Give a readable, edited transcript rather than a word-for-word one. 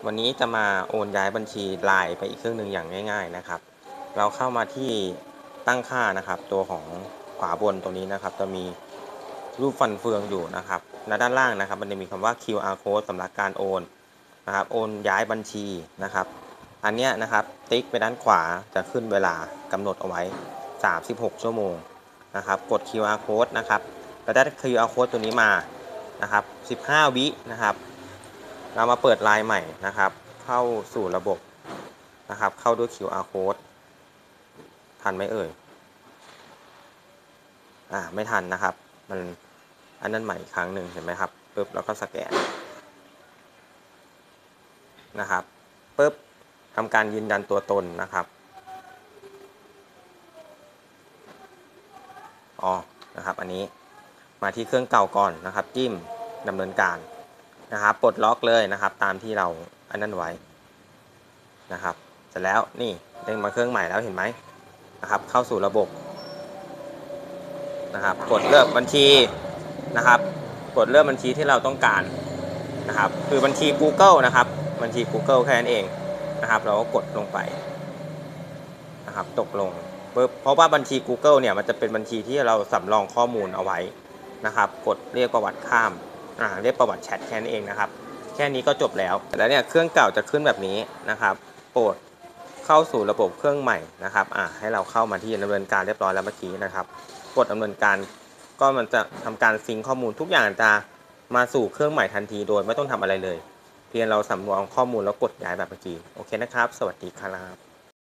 วันนี้จะมาโอนย้ายบัญชีไลน์ไปอีกเครื่องหนึ่งอย่างง่ายๆนะครับเราเข้ามาที่ตั้งค่านะครับตัวของขวาบนตรงนี้นะครับจะมีรูปฟันเฟืองอยู่นะครับและด้านล่างนะครับมันจะมีคำว่า QR code สำหรับการโอนนะครับโอนย้ายบัญชีนะครับอันเนี้ยนะครับติ๊กไปด้านขวาจะขึ้นเวลากำหนดเอาไว้36 ชั่วโมงนะครับกด QR code นะครับแล้วได้ QR code ตัวนี้มานะครับ15 วินะครับเรามาเปิดไลน์ใหม่นะครับเข้าสู่ระบบนะครับเข้าด้วย QR code ทันไหมเอ่ยไม่ทันนะครับมันอันนั้นใหม่อีกครั้งหนึ่งเห็นไหมครับปึ๊บแล้วก็สแกนนะครับปึ๊บทำการยืนยันตัวตนนะครับนะครับอันนี้มาที่เครื่องเก่าก่อนนะครับจิ้มดำเนินการนะครับปลดล็อกเลยนะครับตามที่เราอันนั้นไว้นะครับเสร็จแล้วนี่เด้งมาเครื่องใหม่แล้วเห็นไหมนะครับเข้าสู่ระบบนะครับกดเลือกบัญชีนะครับกดเลือกบัญชีที่เราต้องการนะครับคือบัญชี Google นะครับบัญชี Google แค่นั้นเองนะครับเราก็กดลงไปนะครับตกลงปึ๊บเพราะว่าบัญชี Google เนี่ยมันจะเป็นบัญชีที่เราสำรองข้อมูลเอาไว้นะครับกดเรียกประวัติข้ามเรียกประวัติแชทแค่นั้นเองนะครับแค่นี้ก็จบแล้วแล้วเนี่ยเครื่องเก่าจะขึ้นแบบนี้นะครับโปรดเข้าสู่ระบบเครื่องใหม่นะครับให้เราเข้ามาที่ดำเนินการเรียบร้อยแล้วเมื่อกี้นะครับกดดำเนินการก็มันจะทำการซิงค์ข้อมูลทุกอย่างจะมาสู่เครื่องใหม่ทันทีโดยไม่ต้องทำอะไรเลยเพียงเราสำรองข้อมูลแล้วกดย้ายแบบเมื่อกี้โอเคนะครับสวัสดีครับ